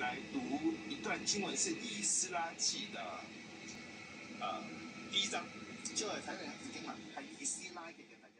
来读一段经文，是以斯拉记的第1章，就才有人子听嘛，係以斯拉嘅嘅第